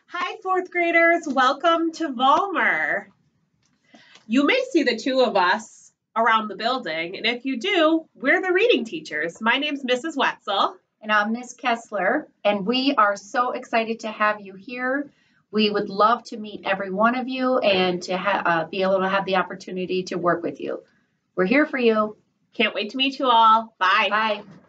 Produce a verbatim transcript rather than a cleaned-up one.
Hi, fourth graders. Welcome to Vollmer. You may see the two of us around the building, and if you do, we're the reading teachers. My name's Missus Wetzel. And I'm Miz Kessler, and we are so excited to have you here. We would love to meet every one of you and to ha- uh, be able to have the opportunity to work with you. We're here for you. Can't wait to meet you all. Bye. Bye.